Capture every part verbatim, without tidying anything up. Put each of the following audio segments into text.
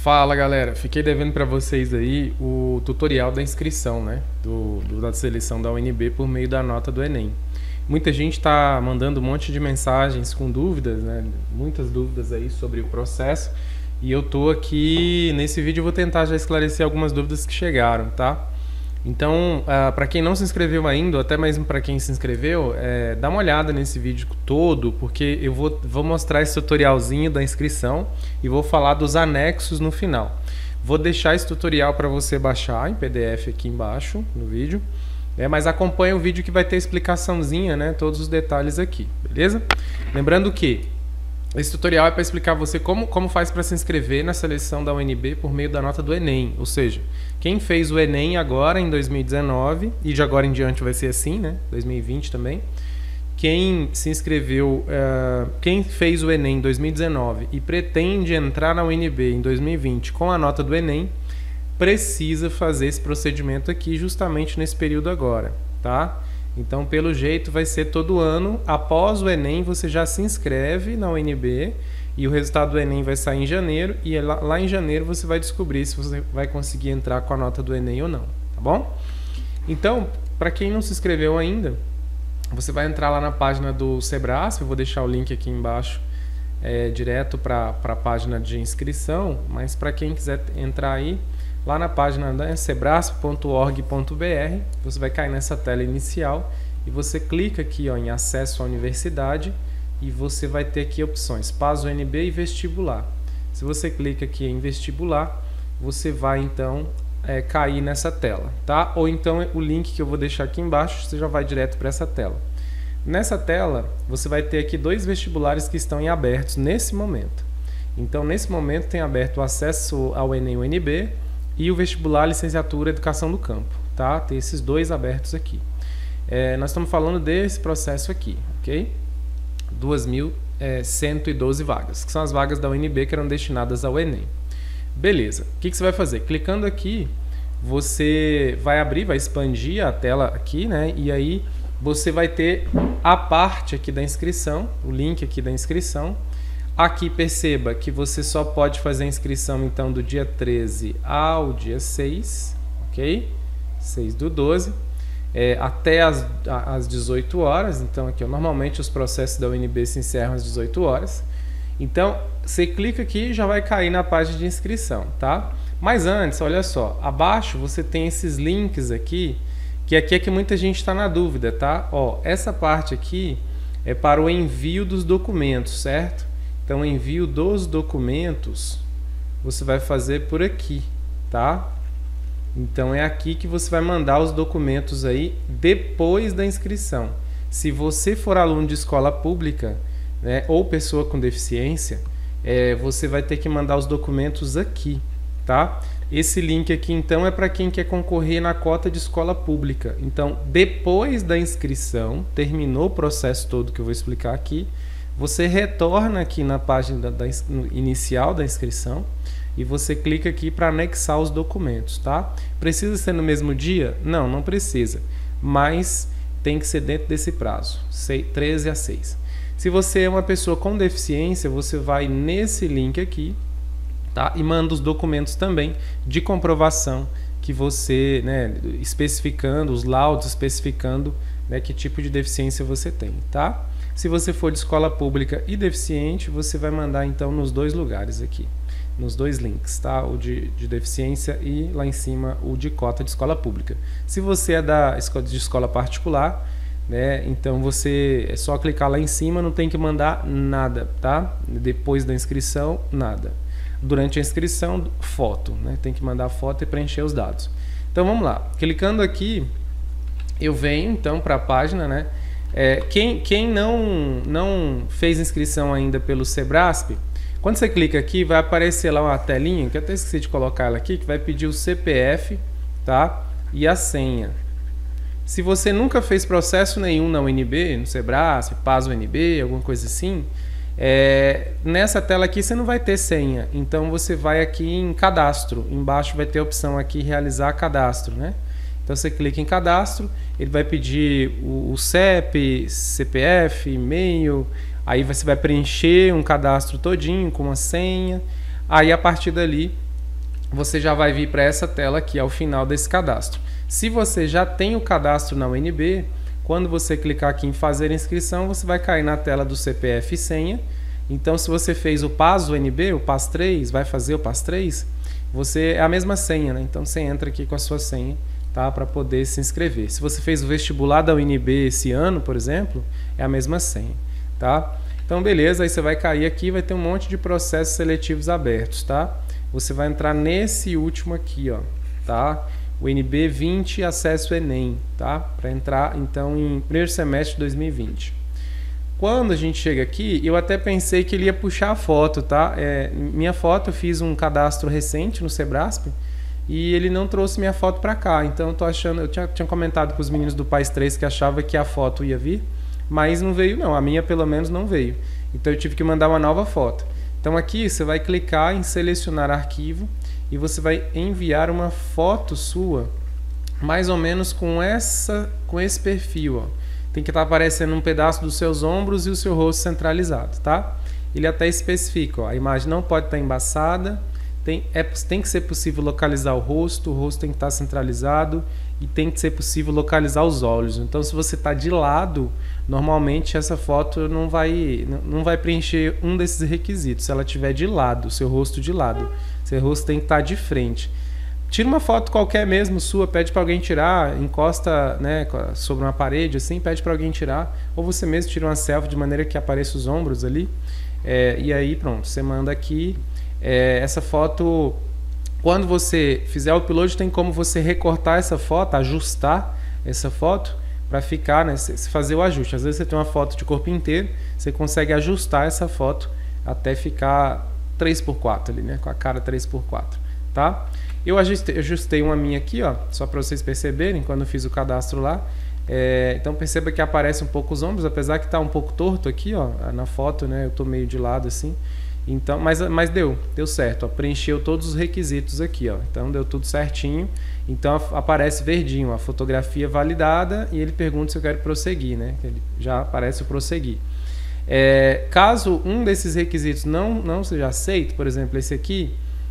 Fala galera, fiquei devendo para vocês aí o tutorial da inscrição, né, do, do, da seleção da U N B por meio da nota do Enem. Muita gente está mandando um monte de mensagens com dúvidas, né, muitas dúvidas aí sobre o processo, e eu tô aqui nesse vídeo, eu vou tentar já esclarecer algumas dúvidas que chegaram, tá? Então, uh, para quem não se inscreveu ainda, ou até mesmo para quem se inscreveu, é, dá uma olhada nesse vídeo todo, porque eu vou, vou mostrar esse tutorialzinho da inscrição e vou falar dos anexos no final. Vou deixar esse tutorial para você baixar em P D F aqui embaixo no vídeo, é, mas acompanha o vídeo que vai ter explicaçãozinha, né, todos os detalhes aqui, beleza? Lembrando que esse tutorial é para explicar você como, como faz para se inscrever na seleção da U N B por meio da nota do Enem, ou seja, quem fez o Enem agora em dois mil e dezenove, e de agora em diante vai ser assim, né, dois mil e vinte também, quem se inscreveu, uh, quem fez o Enem em dois mil e dezenove e pretende entrar na U N B em dois mil e vinte com a nota do Enem, precisa fazer esse procedimento aqui justamente nesse período agora, tá? Então, pelo jeito, vai ser todo ano, após o Enem, você já se inscreve na U N B e o resultado do Enem vai sair em janeiro e lá, lá em janeiro você vai descobrir se você vai conseguir entrar com a nota do Enem ou não, tá bom? Então, para quem não se inscreveu ainda, você vai entrar lá na página do Sebrasp, eu vou deixar o link aqui embaixo, é, direto para a página de inscrição, mas para quem quiser entrar aí, lá na página, né, sebrasp ponto org ponto br, você vai cair nessa tela inicial e você clica aqui, ó, em acesso à universidade e você vai ter aqui opções Paz U N B e vestibular. Se você clica aqui em vestibular, você vai então é, cair nessa tela, tá? Ou então o link que eu vou deixar aqui embaixo, você já vai direto para essa tela. Nessa tela, você vai ter aqui dois vestibulares que estão em abertos nesse momento. Então, nesse momento tem aberto o acesso ao Enem U N B e o vestibular licenciatura Educação do Campo, tá? Tem esses dois abertos aqui. É, nós estamos falando desse processo aqui, ok? duas mil cento e doze vagas, que são as vagas da U N B que eram destinadas ao Enem. Beleza, o que, que você vai fazer? Clicando aqui, você vai abrir, vai expandir a tela aqui, né? E aí você vai ter a parte aqui da inscrição, o link aqui da inscrição. Aqui perceba que você só pode fazer a inscrição então do dia treze ao dia seis, ok? seis do doze, é, até as, as dezoito horas. Então aqui, ó, normalmente os processos da U N B se encerram às dezoito horas. Então você clica aqui e já vai cair na página de inscrição, tá? Mas antes, olha só, abaixo você tem esses links aqui, que aqui é que muita gente está na dúvida, tá? Ó, essa parte aqui é para o envio dos documentos, certo? Então, envio dos documentos, você vai fazer por aqui, tá? Então, é aqui que você vai mandar os documentos aí depois da inscrição. Se você for aluno de escola pública, né, ou pessoa com deficiência, é, você vai ter que mandar os documentos aqui, tá? Esse link aqui, então, é para quem quer concorrer na cota de escola pública. Então, depois da inscrição, terminou o processo todo que eu vou explicar aqui, você retorna aqui na página da, da, inicial da inscrição e você clica aqui para anexar os documentos, tá? Precisa ser no mesmo dia? Não, não precisa, mas tem que ser dentro desse prazo, treze a seis. Se você é uma pessoa com deficiência, você vai nesse link aqui, tá? E manda os documentos também de comprovação que você, né, especificando, os laudos especificando, né, que tipo de deficiência você tem, tá? Se você for de escola pública e deficiente, você vai mandar então nos dois lugares aqui, nos dois links, tá? O de, de deficiência e lá em cima o de cota de escola pública. Se você é da escola, de escola particular, né, então você é só clicar lá em cima, não tem que mandar nada, tá? Depois da inscrição, nada. Durante a inscrição, foto, né? Tem que mandar foto e preencher os dados. Então vamos lá, clicando aqui, eu venho então para a página, né? É, quem quem não, não fez inscrição ainda pelo Sebrasp, quando você clica aqui, vai aparecer lá uma telinha, que eu até esqueci de colocar ela aqui, que vai pedir o C P F, tá? E a senha. Se você nunca fez processo nenhum na U N B, no Sebrasp, Paz U N B, alguma coisa assim, é, nessa tela aqui você não vai ter senha. Então você vai aqui em cadastro, embaixo vai ter a opção aqui realizar cadastro, né? Então você clica em cadastro, ele vai pedir o, o C E P, C P F, e-mail, aí você vai preencher um cadastro todinho com uma senha, aí a partir dali você já vai vir para essa tela aqui ao final desse cadastro. Se você já tem o cadastro na U N B, quando você clicar aqui em fazer inscrição, você vai cair na tela do C P F e senha. Então, se você fez o P A S U N B, o P A S três, vai fazer o P A S três, você é a mesma senha, né? Então, você entra aqui com a sua senha, tá? Para poder se inscrever. Se você fez o vestibular da U N B esse ano, por exemplo, é a mesma senha, tá? Então, beleza, aí você vai cair aqui, vai ter um monte de processos seletivos abertos, tá? Você vai entrar nesse último aqui, ó, tá? U N B vinte, acesso Enem, tá? Para entrar, então, em primeiro semestre de dois mil e vinte. Quando a gente chega aqui, eu até pensei que ele ia puxar a foto, tá? É, minha foto, eu fiz um cadastro recente no Sebrasp e ele não trouxe minha foto para cá. Então, eu tô achando, eu tinha, tinha comentado com os meninos do P A S três que achava que a foto ia vir, mas não veio não, a minha pelo menos não veio. Então, eu tive que mandar uma nova foto. Então, aqui você vai clicar em selecionar arquivo e você vai enviar uma foto sua, mais ou menos com, essa, com esse perfil, ó. Tem que estar aparecendo um pedaço dos seus ombros e o seu rosto centralizado, tá? Ele até especifica, ó, a imagem não pode estar embaçada, tem, é, tem que ser possível localizar o rosto, o rosto tem que estar centralizado e tem que ser possível localizar os olhos. Então, se você está de lado, normalmente essa foto não vai, não vai preencher um desses requisitos. Se ela estiver de lado, seu rosto de lado, seu rosto tem que estar de frente. Tira uma foto qualquer mesmo sua, pede para alguém tirar, encosta, né, sobre uma parede assim, pede para alguém tirar, ou você mesmo tira uma selfie de maneira que apareça os ombros ali, é, e aí pronto, você manda aqui. É, essa foto, quando você fizer o upload, tem como você recortar essa foto, ajustar essa foto para ficar, né, fazer o ajuste. Às vezes você tem uma foto de corpo inteiro, você consegue ajustar essa foto até ficar três por quatro ali, né, com a cara três por quatro, tá? Eu ajustei, ajustei uma minha aqui, ó, só para vocês perceberem quando eu fiz o cadastro lá. É, então perceba que aparece um pouco os ombros, apesar que está um pouco torto aqui, ó, na foto, né? Eu tô meio de lado assim. Então, mas, mas deu, deu certo, ó, preencheu todos os requisitos aqui, ó. Então deu tudo certinho. Então aparece verdinho, a fotografia validada, e ele pergunta se eu quero prosseguir, né? Ele já aparece o prosseguir. É, caso um desses requisitos não não seja aceito, por exemplo, esse aqui,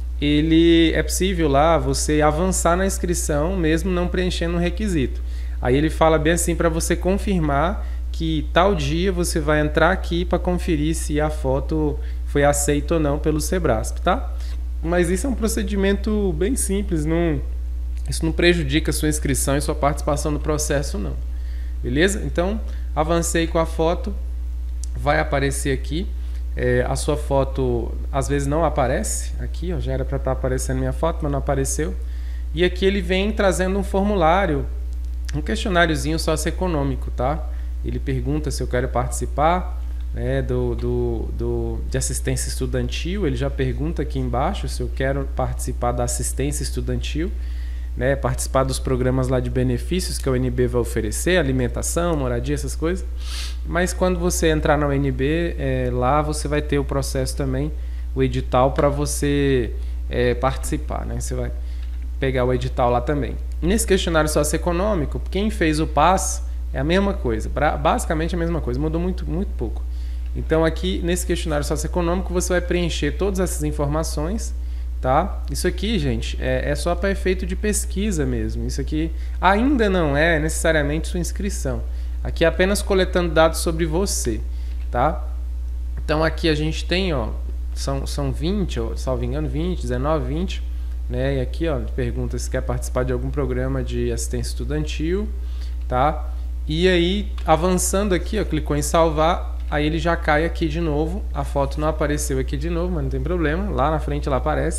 ele é possível lá você avançar na inscrição mesmo não preenchendo um requisito. Aí ele fala bem assim para você confirmar que tal dia você vai entrar aqui para conferir se a foto foi aceita ou não pelo Sebrasp, tá? Mas isso é um procedimento bem simples, não, isso não prejudica a sua inscrição e sua participação no processo não. Beleza? Então, avancei com a foto, vai aparecer aqui. É, a sua foto às vezes não aparece aqui, ó, já era para estar aparecendo minha foto, mas não apareceu. E aqui ele vem trazendo um formulário, um questionáriozinho socioeconômico, tá? Ele pergunta se eu quero participar, né, do, do, do, de assistência estudantil. Ele já pergunta aqui embaixo se eu quero participar da assistência estudantil, né, participar dos programas lá de benefícios que a U N B vai oferecer, alimentação, moradia, essas coisas. Mas quando você entrar na U N B, é, lá você vai ter o processo também, o edital para você é, participar, né? Você vai pegar o edital lá também. Nesse questionário socioeconômico, quem fez o P A S é a mesma coisa, basicamente a mesma coisa, mudou muito, muito pouco. Então aqui nesse questionário socioeconômico você vai preencher todas essas informações. Tá? Isso aqui, gente, é, é só para efeito de pesquisa mesmo. Isso aqui ainda não é necessariamente sua inscrição. Aqui é apenas coletando dados sobre você, tá? Então aqui a gente tem, ó, são, são vinte, ó, salvo engano, vinte, dezenove, vinte, né? E aqui, ó, pergunta se quer participar de algum programa de assistência estudantil, tá? E aí, avançando aqui, ó, clicou em salvar, aí ele já cai aqui de novo. A foto não apareceu aqui de novo, mas não tem problema, lá na frente ela aparece.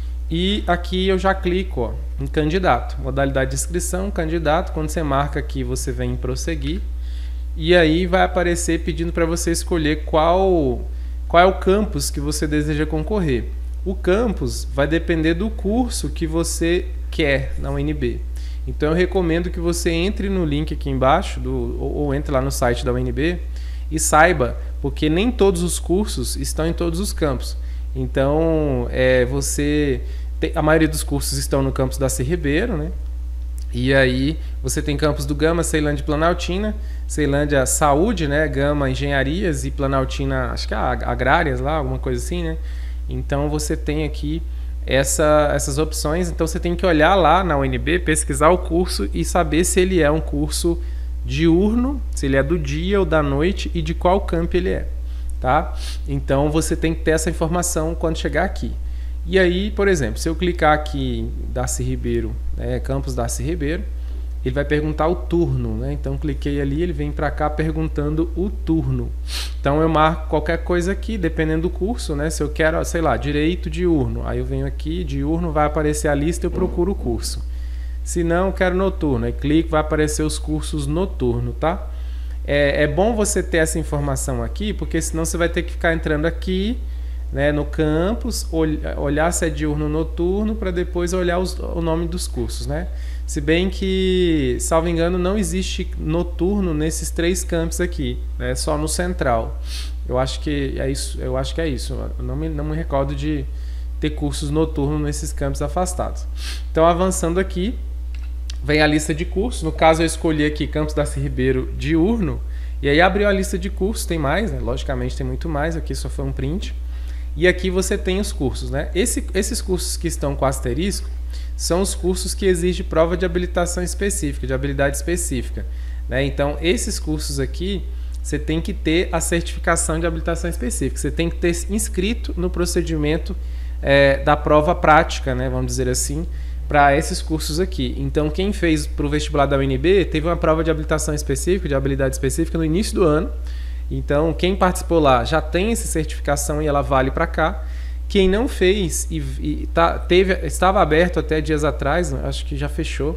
E aqui eu já clico, ó, em candidato, modalidade de inscrição, candidato. Quando você marca aqui, você vem em prosseguir, e aí vai aparecer pedindo para você escolher qual, qual é o campus que você deseja concorrer. O campus vai depender do curso que você quer na U N B. Então eu recomendo que você entre no link aqui embaixo, do, ou, ou entre lá no site da U N B e saiba, porque nem todos os cursos estão em todos os campos. Então é, você tem, a maioria dos cursos estão no campus da C. Ribeiro, né? E aí você tem campus do Gama, Ceilândia e Planaltina. Ceilândia Saúde, né? Gama Engenharias e Planaltina, acho que é Agrárias lá, alguma coisa assim, né? Então você tem aqui essa, essas opções. Então você tem que olhar lá na U N B, pesquisar o curso e saber se ele é um curso diurno, se ele é do dia ou da noite e de qual campo ele é, tá? Então você tem que ter essa informação quando chegar aqui. E aí, por exemplo, se eu clicar aqui em Darcy Ribeiro, né, campus Darcy Ribeiro, ele vai perguntar o turno, né? Então cliquei ali, ele vem para cá perguntando o turno. Então eu marco qualquer coisa aqui, dependendo do curso, né? Se eu quero, sei lá, direito diurno, aí eu venho aqui, diurno, vai aparecer a lista e eu procuro o curso. Se não, eu quero noturno, aí clico, vai aparecer os cursos noturno, tá? É, é bom você ter essa informação aqui, porque senão você vai ter que ficar entrando aqui, né, no campus, olhar se é diurno ou noturno, para depois olhar os, o nome dos cursos, né? Se bem que, salvo engano, não existe noturno nesses três campos aqui, né? Só no central. Eu acho que é isso. Eu acho que é isso. Eu não me, não me recordo de ter cursos noturnos nesses campos afastados. Então, avançando aqui, vem a lista de cursos. No caso, eu escolhi aqui Campus Darcy Ribeiro diurno, e aí abriu a lista de cursos. Tem mais, né? Logicamente tem muito mais. Aqui só foi um print. E aqui você tem os cursos, né? Esse, esses cursos que estão com asterisco são os cursos que exigem prova de habilitação específica, de habilidade específica, né? Então, esses cursos aqui, você tem que ter a certificação de habilitação específica. Você tem que ter inscrito no procedimento é, da prova prática, né? Vamos dizer assim, para esses cursos aqui. Então, quem fez para o vestibular da U N B teve uma prova de habilitação específica, de habilidade específica no início do ano. Então, quem participou lá já tem essa certificação e ela vale para cá. Quem não fez e, e tá, teve, estava aberto até dias atrás, acho que já fechou,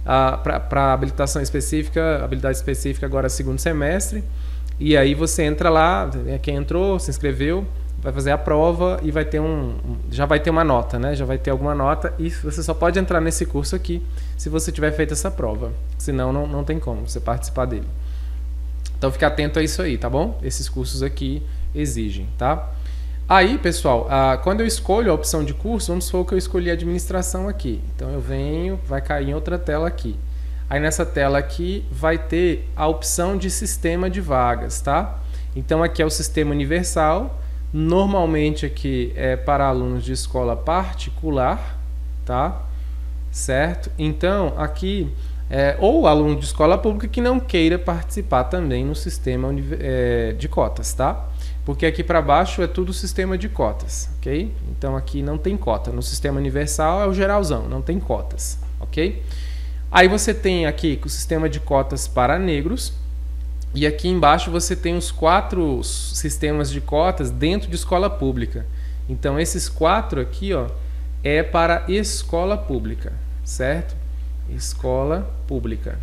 para habilitação específica, habilidade específica agora segundo semestre. E aí você entra lá, quem entrou, se inscreveu, vai fazer a prova e vai ter um, já vai ter uma nota, né? Já vai ter alguma nota e você só pode entrar nesse curso aqui se você tiver feito essa prova. Senão não, não tem como você participar dele. Então fique atento a isso aí, tá bom? Esses cursos aqui exigem, tá? Aí, pessoal, ah, quando eu escolho a opção de curso, vamos supor que eu escolhi administração aqui. Então eu venho, vai cair em outra tela aqui. Aí nessa tela aqui vai ter a opção de sistema de vagas, tá? Então aqui é o sistema universal. Normalmente aqui é para alunos de escola particular, tá? Certo? Então aqui é, ou aluno de escola pública que não queira participar também no sistema é, de cotas, tá? Porque aqui para baixo é tudo sistema de cotas, ok? Então aqui não tem cota. No sistema universal é o geralzão, não tem cotas, ok? Aí você tem aqui o sistema de cotas para negros. E aqui embaixo você tem os quatro sistemas de cotas dentro de escola pública. Então esses quatro aqui, ó, é para escola pública, certo? Escola pública.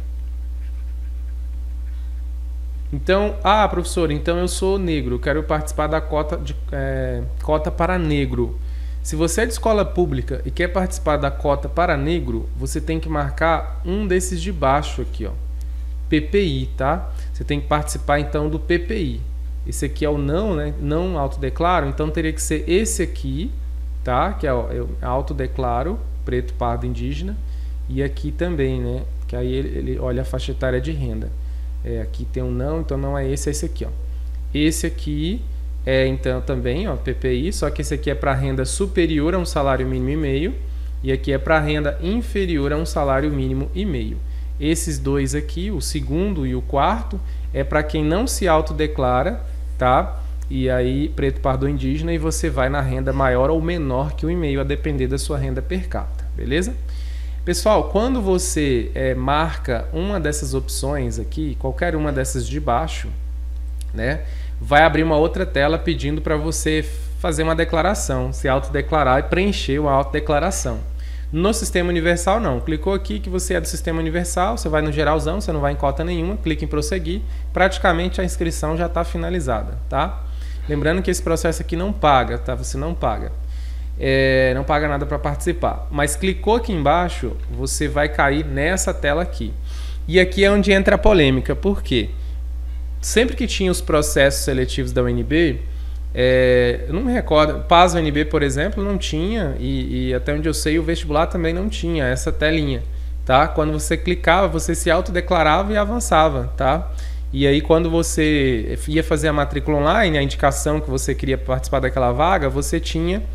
Então, ah, professor, então eu sou negro, quero participar da cota, de, é, cota para negro. Se você é de escola pública e quer participar da cota para negro, você tem que marcar um desses de baixo aqui, ó, P P I, tá? Você tem que participar então do P P I. Esse aqui é o não, né? Não autodeclaro, então teria que ser esse aqui, tá? Que é o eu autodeclaro, preto, pardo, indígena. E aqui também, né? Que aí ele, ele olha a faixa etária de renda. É, aqui tem um não, então não é esse, é esse aqui, ó. Esse aqui é então também, ó, P P I, só que esse aqui é para renda superior a um salário mínimo e meio, e aqui é para renda inferior a um salário mínimo e meio. Esses dois aqui, o segundo e o quarto, é para quem não se autodeclara, tá? E aí, preto, pardo, indígena, e você vai na renda maior ou menor que um e meio, a depender da sua renda per capita, beleza? Pessoal, quando você é, marca uma dessas opções aqui, qualquer uma dessas de baixo, né, vai abrir uma outra tela pedindo para você fazer uma declaração, se autodeclarar e preencher uma autodeclaração. No sistema universal não, clicou aqui que você é do sistema universal, você vai no geralzão, você não vai em cota nenhuma, clica em prosseguir, praticamente a inscrição já está finalizada, tá? Lembrando que esse processo aqui não paga, tá? Você não paga. É, não paga nada para participar, mas clicou aqui embaixo, você vai cair nessa tela aqui. E aqui é onde entra a polêmica, por quê? Sempre que tinha os processos seletivos da U N B, é, eu não me recordo, PAS U N B, por exemplo, não tinha, e, e até onde eu sei o vestibular também não tinha essa telinha, tá? Quando você clicava, você se autodeclarava e avançava, tá? E aí quando você ia fazer a matrícula online, a indicação que você queria participar daquela vaga, você tinha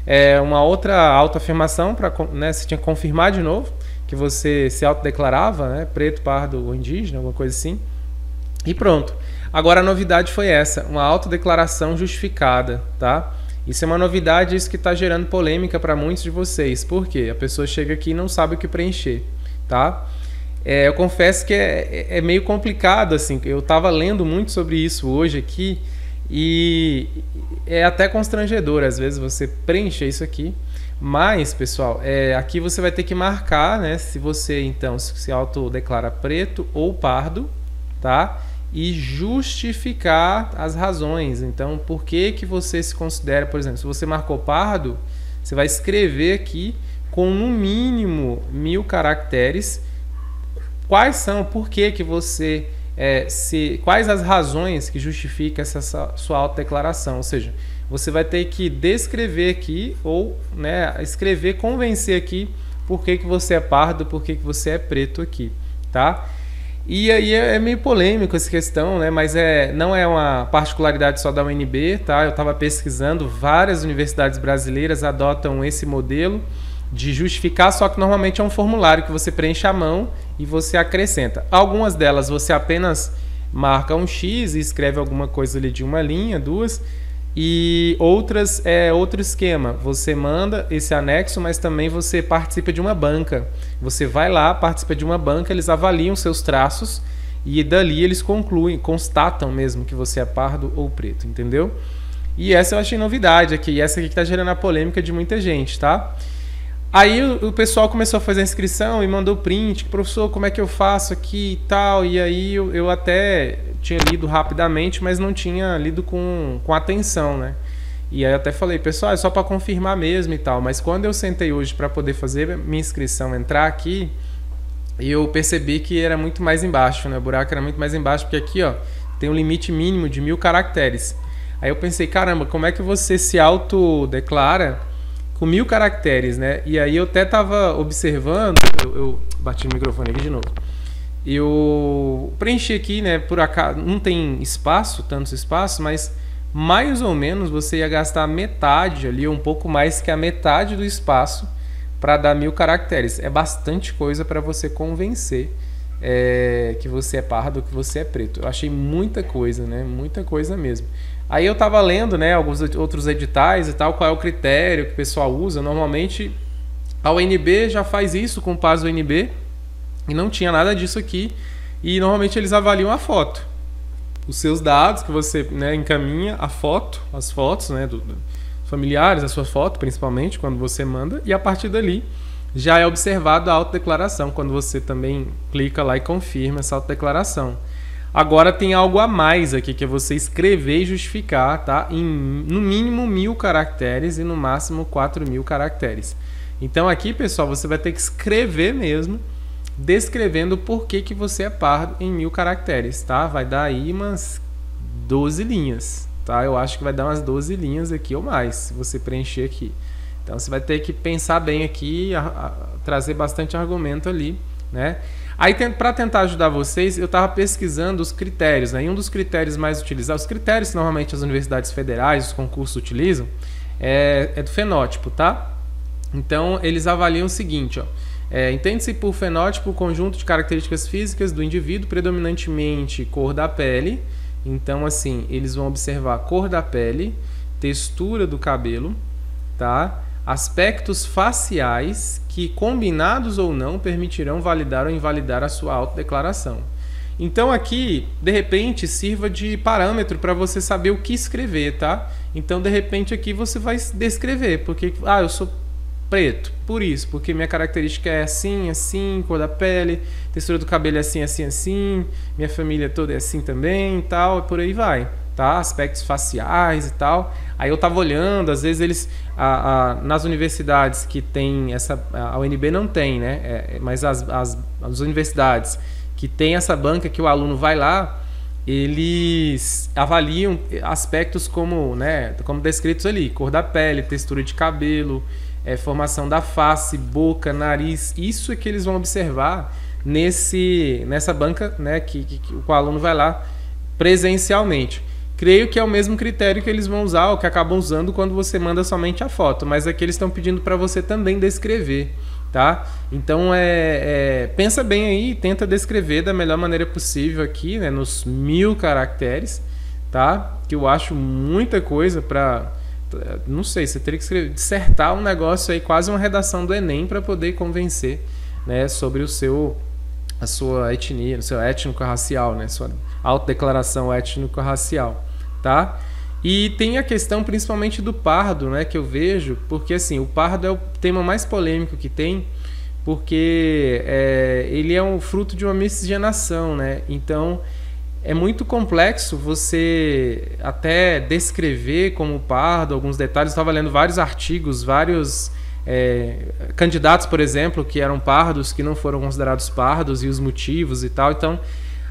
É uma outra autoafirmação, para, né, você tinha que confirmar de novo que você se autodeclarava, né, preto, pardo ou indígena, alguma coisa assim. E pronto. Agora a novidade foi essa, uma autodeclaração justificada, tá? Isso é uma novidade, isso que está gerando polêmica para muitos de vocês. Por quê? A pessoa chega aqui e não sabe o que preencher, tá? É, eu confesso que é, é meio complicado, assim. Eu estava lendo muito sobre isso hoje aqui e é até constrangedor, às vezes, você preencher isso aqui. Mas, pessoal, é, aqui você vai ter que marcar, né? Se você, então, se autodeclara preto ou pardo, tá? E justificar as razões. Então, por que que você se considera, por exemplo, se você marcou pardo, você vai escrever aqui com no mínimo mil caracteres quais são, por que que você, é, se, quais as razões que justificam essa sua autodeclaração. Ou seja, você vai ter que descrever aqui ou, né, escrever, convencer aqui por que que você é pardo, por que que você é preto aqui, tá? E aí é meio polêmico essa questão, né? Mas é, não é uma particularidade só da U N B, tá? Eu estava pesquisando, várias universidades brasileiras adotam esse modelo de justificar, só que normalmente é um formulário que você preenche à mão e você acrescenta. Algumas delas você apenas marca um X e escreve alguma coisa ali de uma linha, duas, e outras é outro esquema. Você manda esse anexo, mas também você participa de uma banca. Você vai lá, participa de uma banca, eles avaliam seus traços e dali eles concluem, constatam mesmo que você é pardo ou preto, entendeu? E essa eu achei novidade aqui, e essa aqui que está gerando a polêmica de muita gente, tá? Aí o, o pessoal começou a fazer a inscrição e mandou print, professor, como é que eu faço aqui e tal, e aí eu, eu até tinha lido rapidamente, mas não tinha lido com, com atenção, né? E aí eu até falei, pessoal, é só para confirmar mesmo e tal, mas quando eu sentei hoje para poder fazer minha inscrição, entrar aqui, eu percebi que era muito mais embaixo, né? O buraco era muito mais embaixo, porque aqui, ó, tem um limite mínimo de mil caracteres. Aí eu pensei, caramba, como é que você se autodeclara com mil caracteres, né? E aí eu até tava observando, eu, eu bati no microfone aqui de novo. Eu preenchi aqui, né? Por acaso, não tem espaço, tantos espaços, mas mais ou menos você ia gastar metade ali, um pouco mais que a metade do espaço para dar mil caracteres. É bastante coisa para você convencer é, que você é pardo, que você é preto. Eu achei muita coisa, né? Muita coisa mesmo. Aí eu estava lendo, né, alguns outros editais e tal, qual é o critério que o pessoal usa. Normalmente a U N B já faz isso com o PAS U N B e não tinha nada disso aqui. E normalmente eles avaliam a foto. Os seus dados que você, né, encaminha, a foto, as fotos, né, do, do familiares, a sua foto principalmente, quando você manda. E a partir dali já é observado a autodeclaração, quando você também clica lá e confirma essa autodeclaração. Agora tem algo a mais aqui, que é você escrever e justificar, tá? Em no mínimo mil caracteres e no máximo quatro mil caracteres. Então aqui, pessoal, você vai ter que escrever mesmo, descrevendo por que que você é pardo em mil caracteres, tá? Vai dar aí umas doze linhas, tá? Eu acho que vai dar umas doze linhas aqui ou mais, se você preencher aqui. Então você vai ter que pensar bem aqui, a, a, trazer bastante argumento ali, né? Aí, para tentar ajudar vocês, eu estava pesquisando os critérios, né? E um dos critérios mais utilizados, os critérios que normalmente as universidades federais, os concursos utilizam, é, é do fenótipo, tá? Então, eles avaliam o seguinte, ó. É, entende-se por fenótipo o conjunto de características físicas do indivíduo, predominantemente cor da pele. Então, assim, eles vão observar a cor da pele, textura do cabelo, tá? Aspectos faciais que, combinados ou não, permitirão validar ou invalidar a sua autodeclaração. Então aqui, de repente, sirva de parâmetro para você saber o que escrever, tá? Então, de repente, aqui você vai descrever, porque, ah, eu sou preto, por isso, porque minha característica é assim, assim, cor da pele, textura do cabelo é assim, assim, assim, minha família toda é assim também, e tal, e por aí vai. Tá? Aspectos faciais e tal. Aí eu tava olhando, às vezes eles a, a, nas universidades que tem essa, a U N B não tem, né? É, mas as, as, as universidades que tem essa banca que o aluno vai lá, eles avaliam aspectos como, né, como descritos ali, cor da pele, textura de cabelo, é, formação da face, boca, nariz. Isso é que eles vão observar nesse, nessa banca, né, que, que, que o aluno vai lá presencialmente. Creio que é o mesmo critério que eles vão usar, ou que acabam usando quando você manda somente a foto, mas aqui eles estão pedindo para você também descrever, tá? Então é, é, pensa bem aí, tenta descrever da melhor maneira possível aqui, né, nos mil caracteres, tá? Que eu acho muita coisa para, não sei, você teria que escrever, dissertar um negócio aí, quase uma redação do Enem para poder convencer, né, sobre o seu, a sua etnia, o seu étnico-racial, né, sua autodeclaração étnico-racial, tá? E tem a questão principalmente do pardo, né, que eu vejo, porque assim, o pardo é o tema mais polêmico que tem, porque é, ele é um fruto de uma miscigenação, né? Então é muito complexo você até descrever como pardo alguns detalhes. Eu estava lendo vários artigos, vários é, candidatos, por exemplo, que eram pardos, que não foram considerados pardos, e os motivos e tal. Então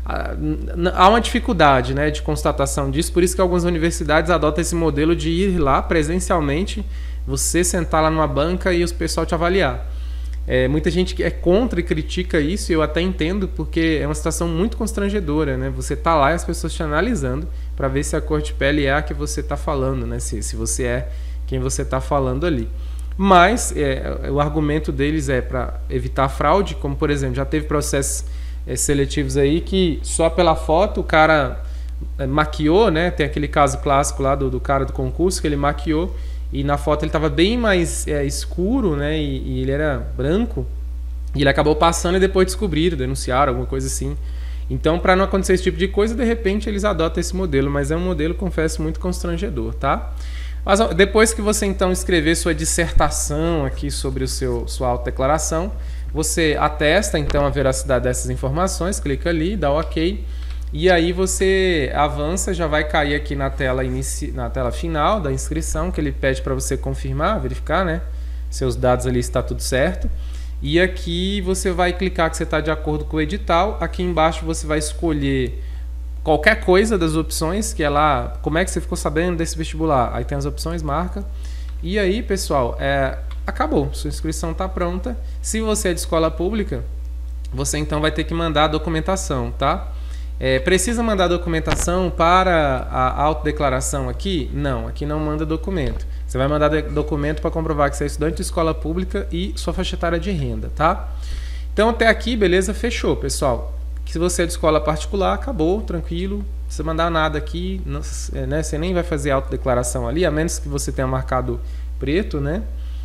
há uma dificuldade, né, de constatação disso, por isso que algumas universidades adotam esse modelo de ir lá presencialmente, você sentar lá numa banca e o pessoal te avaliar. É, muita gente é contra e critica isso, e eu até entendo, porque é uma situação muito constrangedora, né? Você tá lá e as pessoas te analisando para ver se a cor de pele é a que você está falando, né? Se, se você é quem você está falando ali. Mas é, o argumento deles é para evitar fraude, como por exemplo, já teve processos é, seletivos aí que só pela foto o cara é, maquiou, né? Tem aquele caso clássico lá do, do cara do concurso que ele maquiou, e na foto ele estava bem mais é, escuro, né? E, e ele era branco, e ele acabou passando e depois descobriram, denunciaram, alguma coisa assim. Então, para não acontecer esse tipo de coisa, de repente eles adotam esse modelo, mas é um modelo, confesso, muito constrangedor, tá? Mas depois que você então escrever sua dissertação aqui sobre o seu, sua autodeclaração, você atesta então a veracidade dessas informações, clica ali, dá OK, e aí você avança, já vai cair aqui na tela, inici... na tela final da inscrição, que ele pede para você confirmar, verificar, né? Seus dados ali está tudo certo. E aqui você vai clicar que você está de acordo com o edital. Aqui embaixo você vai escolher qualquer coisa das opções, que é lá, como é que você ficou sabendo desse vestibular? Aí tem as opções, marca. E aí, pessoal, é... acabou. Sua inscrição está pronta. Se você é de escola pública, você então vai ter que mandar a documentação, tá? É, precisa mandar documentação para a autodeclaração aqui? Não, aqui não manda documento. Você vai mandar documento para comprovar que você é estudante de escola pública e sua faixa etária de renda, tá? Então até aqui, beleza, fechou, pessoal. Se você é de escola particular, acabou, tranquilo. Não precisa mandar nada aqui, não, né? Você nem vai fazer autodeclaração ali, a menos que você tenha marcado preto, né?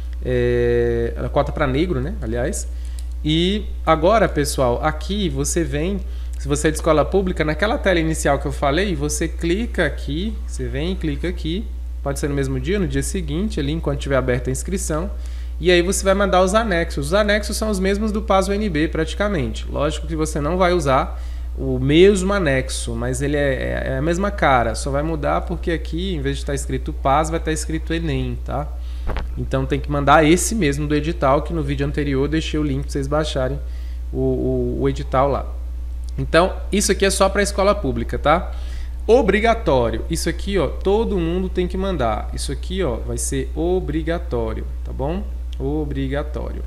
É, a cota para negro, né? Aliás. E agora, pessoal, aqui você vem... Se você é de escola pública, naquela tela inicial que eu falei, você clica aqui, você vem e clica aqui, pode ser no mesmo dia, no dia seguinte, ali enquanto tiver aberta a inscrição, e aí você vai mandar os anexos. Os anexos são os mesmos do P A S U N B praticamente. Lógico que você não vai usar o mesmo anexo, mas ele é, é a mesma cara, só vai mudar porque aqui, em vez de estar escrito P A S, vai estar escrito Enem, tá? Então tem que mandar esse mesmo do edital, que no vídeo anterior eu deixei o link para vocês baixarem o, o, o edital lá. Então, isso aqui é só para a escola pública, tá? Obrigatório. Isso aqui, ó, todo mundo tem que mandar. Isso aqui, ó, vai ser obrigatório, tá bom? Obrigatório.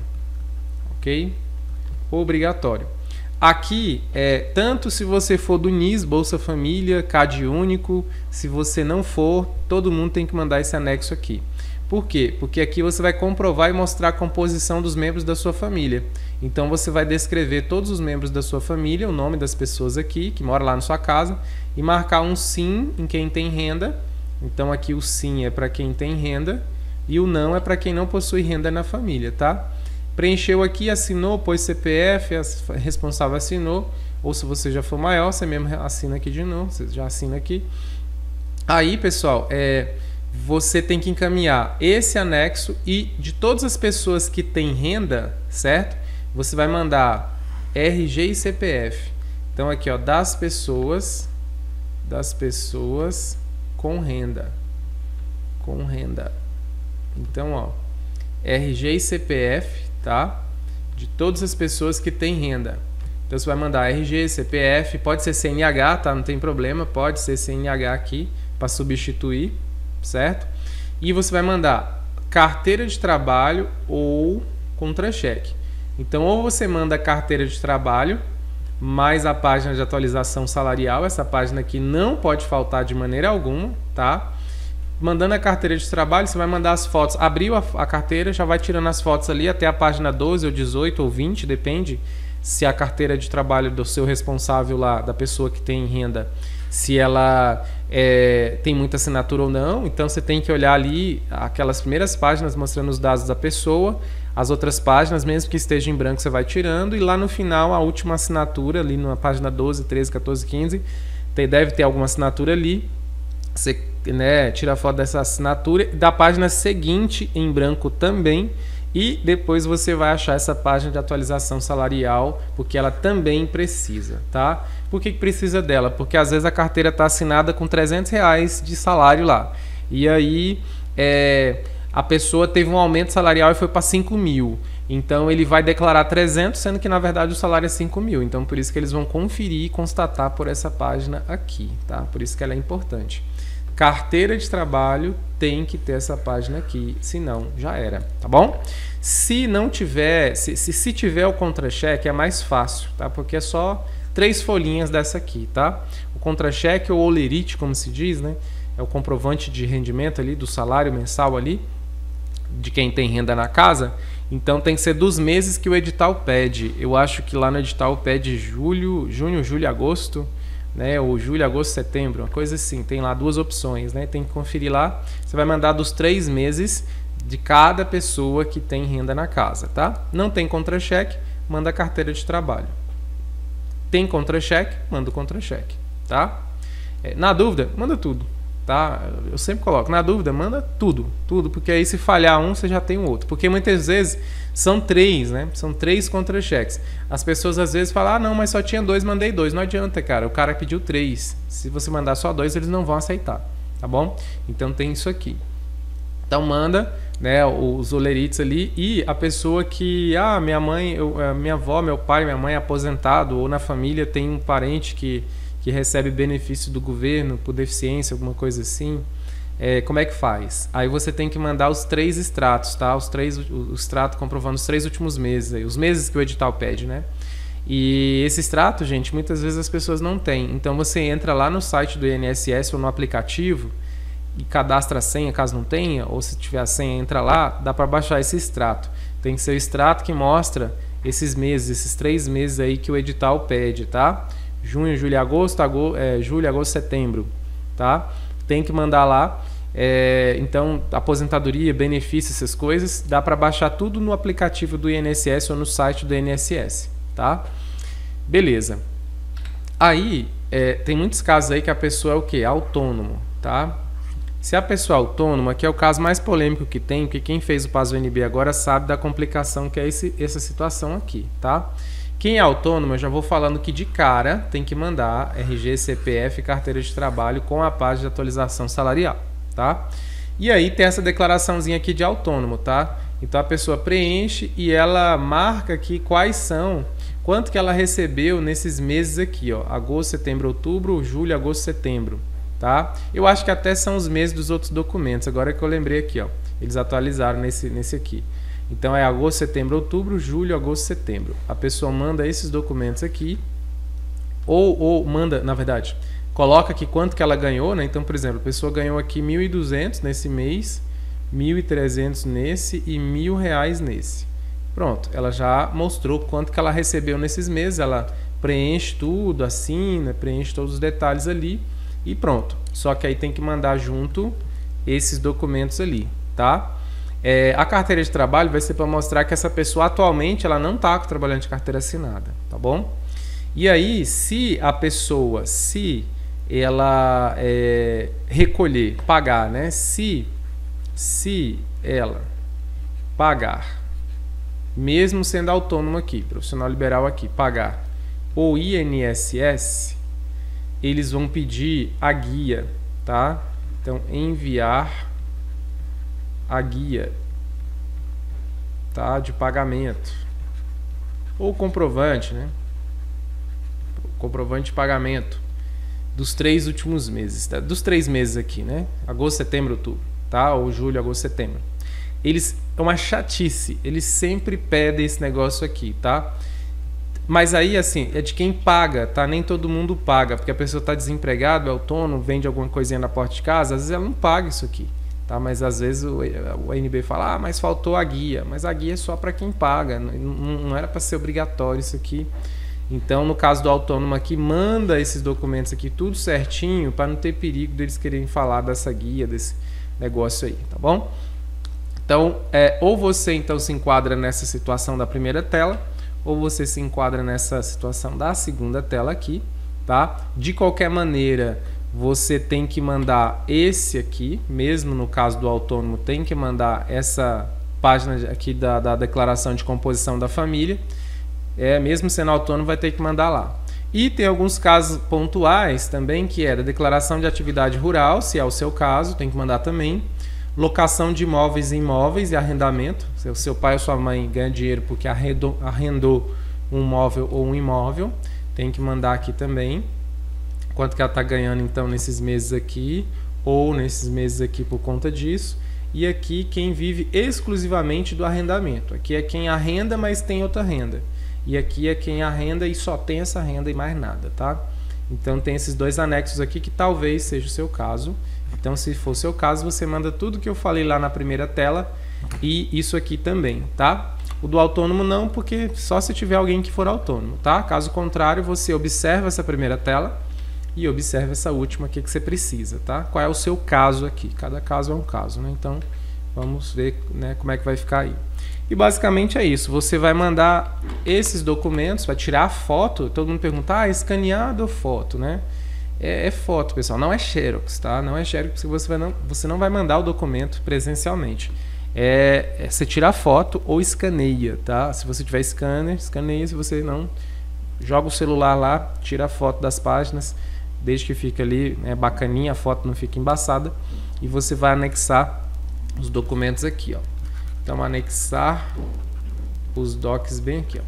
OK? Obrigatório. Aqui, é, tanto se você for do N I S, Bolsa Família, CAD único, se você não for, todo mundo tem que mandar esse anexo aqui. Por quê? Porque aqui você vai comprovar e mostrar a composição dos membros da sua família. Então você vai descrever todos os membros da sua família, o nome das pessoas aqui, que moram lá na sua casa, e marcar um sim em quem tem renda. Então aqui o sim é para quem tem renda, e o não é para quem não possui renda na família, tá? Preencheu aqui, assinou, pôs C P F, a responsável assinou, ou se você já for maior, você mesmo assina aqui de novo, você já assina aqui. Aí, pessoal, é... você tem que encaminhar esse anexo, e de todas as pessoas que têm renda, certo? Você vai mandar R G e C P F. Então aqui, ó, das pessoas, das pessoas com renda, com renda. Então, ó, R G e C P F, tá? De todas as pessoas que têm renda. Então você vai mandar R G, C P F, pode ser C N H, tá? Não tem problema, pode ser C N H aqui para substituir, certo? E você vai mandar carteira de trabalho ou contra-cheque. Então, ou você manda carteira de trabalho, mais a página de atualização salarial. Essa página aqui não pode faltar de maneira alguma, tá? Mandando a carteira de trabalho, você vai mandar as fotos. Abriu a, a carteira, já vai tirando as fotos ali até a página doze ou dezoito ou vinte, depende se a carteira de trabalho do seu responsável lá, da pessoa que tem renda, se ela é, tem muita assinatura ou não. Então você tem que olhar ali aquelas primeiras páginas mostrando os dados da pessoa, as outras páginas, mesmo que esteja em branco, você vai tirando, e lá no final a última assinatura, ali na página doze, treze, quatorze, quinze, tem, deve ter alguma assinatura ali. Você, né, tira a foto dessa assinatura, da página seguinte em branco também, e depois você vai achar essa página de atualização salarial, porque ela também precisa, tá? Por que que precisa dela? Porque às vezes a carteira está assinada com trezentos reais de salário lá, e aí é, a pessoa teve um aumento salarial e foi para cinco mil. Então ele vai declarar trezentos, sendo que na verdade o salário é cinco mil. Então por isso que eles vão conferir e constatar por essa página aqui, tá? Por isso que ela é importante. Carteira de trabalho tem que ter essa página aqui, senão já era, tá bom? Se não tiver, se, se, se tiver o contra-cheque é mais fácil, tá? Porque é só três folhinhas dessa aqui, tá? O contra-cheque ou olerite, como se diz, né? É o comprovante de rendimento ali, do salário mensal ali, de quem tem renda na casa. Então tem que ser dos meses que o edital pede. Eu acho que lá no edital pede julho, junho, julho e agosto, né? Ou julho, agosto, setembro, uma coisa assim. Tem lá duas opções, né? Tem que conferir lá. Você vai mandar dos três meses de cada pessoa que tem renda na casa, tá? Não tem contra-cheque, manda a carteira de trabalho. Tem contra-cheque, manda o contra-cheque, tá? É, na dúvida, manda tudo. Tá? Eu sempre coloco, na dúvida, manda tudo, tudo, porque aí se falhar um, você já tem um outro. Porque muitas vezes são três, né? São três contra-cheques. As pessoas às vezes falam, ah, não, mas só tinha dois, mandei dois. Não adianta, cara, o cara pediu três. Se você mandar só dois, eles não vão aceitar, tá bom? Então tem isso aqui. Então manda, né, os olerites ali, e a pessoa que, ah, minha mãe, eu, minha avó, meu pai, minha mãe é aposentado, ou na família tem um parente que que recebe benefício do governo por deficiência, alguma coisa assim, é, como é que faz? Aí você tem que mandar os três extratos, tá? Os três, o extrato comprovando os três últimos meses, aí, os meses que o edital pede, né? E esse extrato, gente, muitas vezes as pessoas não têm. Então você entra lá no site do I N S S ou no aplicativo e cadastra a senha, caso não tenha, ou se tiver a senha, entra lá, dá para baixar esse extrato. Tem que ser o extrato que mostra esses meses, esses três meses aí que o edital pede, tá? Junho, julho, agosto, agosto é, julho, agosto, setembro, tá? Tem que mandar lá. É, então, aposentadoria, benefício, essas coisas, dá para baixar tudo no aplicativo do I N S S ou no site do I N S S, tá? Beleza. Aí, é, tem muitos casos aí que a pessoa é o quê? Autônomo, tá? Se a pessoa é autônoma, que é o caso mais polêmico que tem, porque quem fez o P A S U N B agora sabe da complicação que é esse, essa situação aqui, tá? Quem é autônomo, eu já vou falando que de cara tem que mandar R G, C P F e carteira de trabalho com a página de atualização salarial, tá? E aí tem essa declaraçãozinha aqui de autônomo, tá? Então a pessoa preenche e ela marca aqui quais são, quanto que ela recebeu nesses meses aqui, ó, agosto, setembro, outubro, julho, agosto, setembro, tá? Eu acho que até são os meses dos outros documentos, agora que eu lembrei aqui, ó, eles atualizaram nesse, nesse aqui. Então é agosto, setembro, outubro, julho, agosto, setembro. A pessoa manda esses documentos aqui, ou, ou manda, na verdade, coloca aqui quanto que ela ganhou, né? Então, por exemplo, a pessoa ganhou aqui mil e duzentos nesse mês, mil e trezentos nesse e mil reais nesse. Pronto, ela já mostrou quanto que ela recebeu nesses meses, ela preenche tudo, assina, preenche todos os detalhes ali e pronto. Só que aí tem que mandar junto esses documentos ali, tá? É, a carteira de trabalho vai ser para mostrar que essa pessoa atualmente ela não está trabalhando de carteira assinada, tá bom? E aí, se a pessoa, se ela é, recolher, pagar, né? Se, se ela pagar, mesmo sendo autônomo aqui, profissional liberal aqui, pagar o I N S S, eles vão pedir a guia, tá? Então, enviar a guia, tá, de pagamento ou comprovante, né? Comprovante de pagamento dos três últimos meses, tá? Dos três meses aqui, né? Agosto, setembro, outubro, tá? Ou julho, agosto, setembro. Eles é uma chatice, eles sempre pedem esse negócio aqui, tá? Mas aí, assim, é de quem paga, tá? Nem todo mundo paga, porque a pessoa está desempregada, é autônomo, vende alguma coisinha na porta de casa, às vezes ela não paga isso aqui, tá? Mas às vezes o, o A N B fala, ah, mas faltou a guia. Mas a guia é só para quem paga, não, não era para ser obrigatório isso aqui. Então, no caso do autônomo aqui, manda esses documentos aqui tudo certinho, para não ter perigo deles quererem falar dessa guia, desse negócio aí, tá bom? Então, é, ou você então se enquadra nessa situação da primeira tela, ou você se enquadra nessa situação da segunda tela aqui, tá? De qualquer maneira, você tem que mandar esse aqui, mesmo no caso do autônomo, tem que mandar essa página aqui da, da declaração de composição da família. É, mesmo sendo autônomo, vai ter que mandar lá. E tem alguns casos pontuais também, que é da declaração de atividade rural, se é o seu caso, tem que mandar também. Locação de imóveis e imóveis e arrendamento. Se o seu pai ou sua mãe ganha dinheiro porque arrendou, arrendou um móvel ou um imóvel, tem que mandar aqui também. Quanto que ela está ganhando então nesses meses aqui, ou nesses meses aqui por conta disso. E aqui quem vive exclusivamente do arrendamento. Aqui é quem arrenda, mas tem outra renda. E aqui é quem arrenda e só tem essa renda e mais nada, tá? Então tem esses dois anexos aqui que talvez seja o seu caso. Então, se for o seu caso, você manda tudo que eu falei lá na primeira tela e isso aqui também, tá? O do autônomo não, porque só se tiver alguém que for autônomo, tá? Caso contrário, você observa essa primeira tela e observa essa última aqui que você precisa, tá? Qual é o seu caso aqui? Cada caso é um caso, né? Então, vamos ver, né, como é que vai ficar aí. E basicamente é isso, você vai mandar esses documentos, vai tirar a foto, todo mundo pergunta, ah, escaneado ou foto, né? É, é foto, pessoal, não é xerox, tá? Não é xerox, porque você, vai não, você não vai mandar o documento presencialmente. É, é você tira a foto ou escaneia, tá? Se você tiver scanner, escaneia, se você não, joga o celular lá, tira a foto das páginas, desde que fique ali, né, bacaninha, a foto não fica embaçada, e você vai anexar os documentos aqui, ó. Então, anexar os docs bem aqui, ó.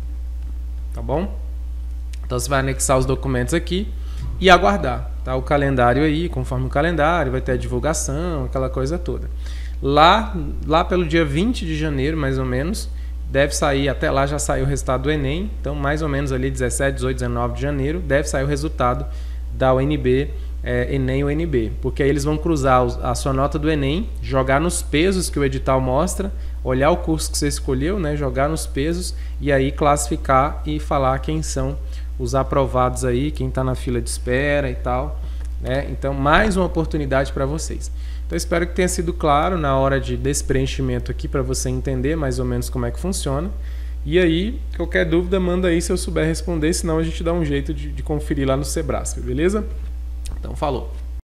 Tá bom? Então, você vai anexar os documentos aqui e aguardar, tá? O calendário aí, conforme o calendário, vai ter a divulgação, aquela coisa toda. Lá, lá pelo dia vinte de janeiro, mais ou menos, deve sair, até lá já saiu o resultado do Enem, então mais ou menos ali dezessete, dezoito, dezenove de janeiro, deve sair o resultado da U N B, é, Enem U N B, porque aí eles vão cruzar a sua nota do Enem, jogar nos pesos que o edital mostra, olhar o curso que você escolheu, né, jogar nos pesos e aí classificar e falar quem são os aprovados aí, quem está na fila de espera e tal, né? Então, mais uma oportunidade para vocês. Então, espero que tenha sido claro na hora de desse preenchimento aqui para você entender mais ou menos como é que funciona. E aí, qualquer dúvida, manda aí se eu souber responder, senão a gente dá um jeito de, de conferir lá no Sebrasp, beleza? Então, falou!